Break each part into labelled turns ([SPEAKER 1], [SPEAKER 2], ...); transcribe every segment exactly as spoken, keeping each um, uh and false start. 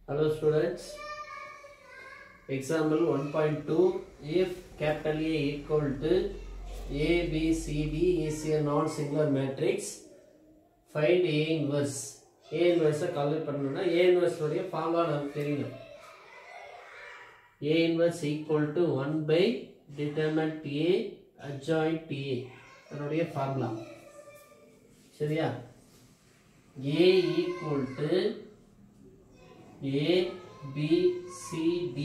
[SPEAKER 1] Hello students. Example one point two. If capital A equal to A, B, C, D is a non-singular matrix, find A inverse. A inverse calculate பண்ணனும்னா A inverse உடைய formula நமக்கு தெரியணும். A inverse equal to one by determinant A adjoint A. அதனுடைய formula. சரியா? A equal to A, B, C, D.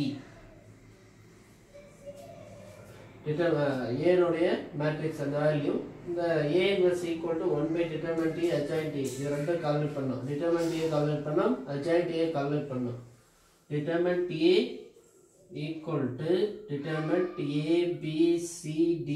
[SPEAKER 1] A நோடைய matrix and value. The A inverse equal to one by determinant A adjoint A. இது ரெண்டும் calculate பண்ணோம். Determinant A calculate பண்ணோம். Adjoint A calculate பண்ணோம். Determinant A equal to determinant A, B, C, D,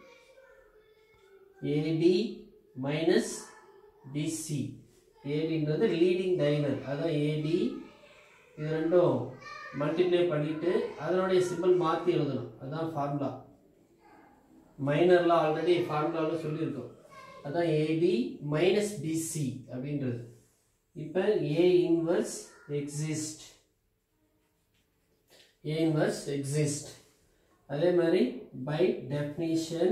[SPEAKER 1] A D minus B C. A D ன்றது leading diagonal. அதான் A D. இது ரெண்டும் multiply பண்ணிட்டு அதனுடைய சிம்பல் மாத்தி எழுதணும். அதான் ஃபார்முலா. மைனர்ல ஆல்ரெடி ஃபார்முலால சொல்லி இருக்கோம். அதான் A D minus B C அப்படின்றது. இப்போ A inverse exist. A inverse exist. அதே மாதிரி by definition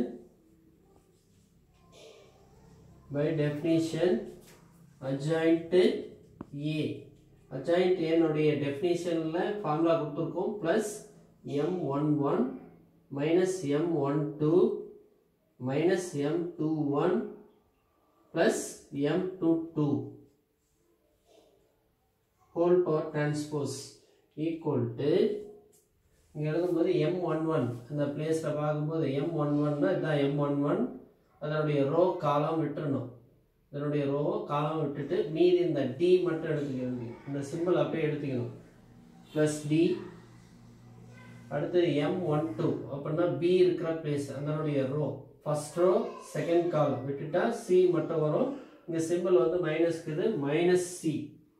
[SPEAKER 1] by definition adjoint A. adjoint A நோடைய definitionல formula கொடுத்திருக்கோம் plus M eleven minus M twelve minus M twenty-one plus M twenty-two whole power transpose equal to இங்க எழுதும்போது M eleven அந்த பிளேஸ்ல பாக்கும்போது M eleven னா இதான் M eleven அதனுடைய row காலம் விட்டுறணும். இதனுடைய ரோ காலம் விட்டுட்டு மீதி இந்த D மட்டும் எடுத்துக்கணும். இந்த சிம்பல் அப்படியே எடுத்துக்கணும். பிளஸ் D அடுத்து M twelve அப்படின்னா B இருக்கிற பிளேஸ் அதனுடைய row first row second column விட்டுட்டா C மட்டும் வரும். இந்த சிம்பல் வந்து மைனஸ் இருக்குது மைனஸ் C.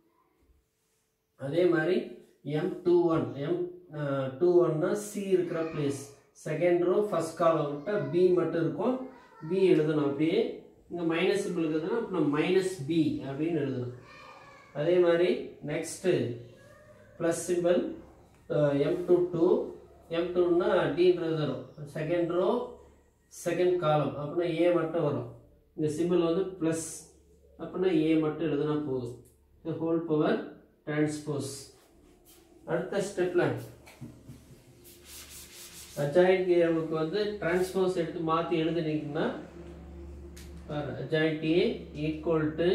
[SPEAKER 1] அதே மாதிரி M twenty-one M twenty-one னா C இருக்கிற place second row first column விட்டா B மட்டும் இருக்கும். B எழுதணும். அப்படியே இங்க மைனஸ் சிம்பிள் இருக்குதுன்னா அப்ப மைனஸ் B அப்படினு எழுதணும். அதே மாதிரி next plus simple M twenty-two M two னா D ன்றது வரும். செகண்ட் ரோ செகண்ட் காலம் அப்பனா A மட்டும் வரும். இந்த சிம்பிள் வந்து பிளஸ் அப்பனா A மட்டும் எழுதுனா போதும். the whole power transpose. அடுத்த ஸ்டெப்ல adjoint A க்கு வந்து transpose எடுத்து மாத்தி எழுதினீங்கன்னா adjoint A equal to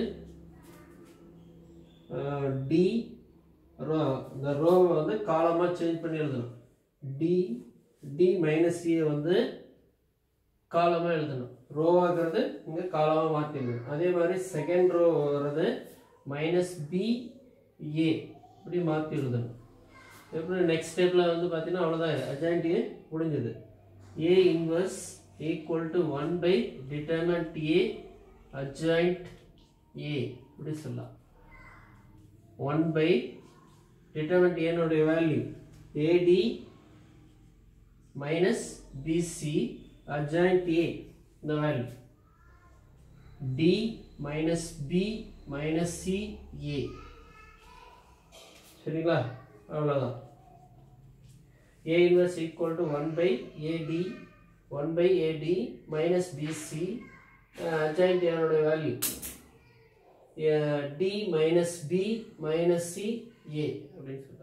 [SPEAKER 1] uh, D row the row வந்து காலமா சேஞ்ச் பண்ணி எழுதணும். D D minus C வந்து காலமா எழுதணும். ரோ ஆகிறது இங்க காலமா மாத்திடணும். அதே மாதிரி செகண்ட் ரோ வரது minus B A இப்படி மாத்தி எழுதணும். இப்போ நெக்ஸ்ட் ஸ்டெப்ல வந்து பாத்தீங்கன்னா அவ்வளவுதான். adjoint A முடிஞ்சது. A inverse equal to one by determinant A adjoint A இப்படி சொல்லலாம். one by determinant A நோடைய value A D minus B C adjoint A இந்த value D minus B minus C A. சரிங்களா? அவ்வளவுதான். A inverse equal to one by A D one by A D minus B C adjoint A நோடைய value D minus B minus C A அப்படினு